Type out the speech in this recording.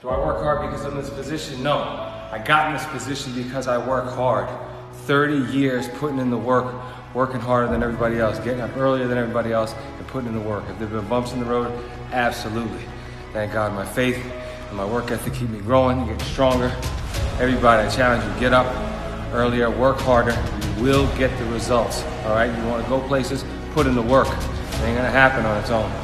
Do I work hard because I'm in this position? No. I got in this position because I work hard. 30 years putting in the work, working harder than everybody else, getting up earlier than everybody else, and putting in the work. Have there been bumps in the road? Absolutely. Thank God my faith and my work ethic keep me growing, getting stronger. Everybody, I challenge you, get up earlier, work harder. You will get the results, all right? You want to go places, put in the work. It ain't gonna happen on its own.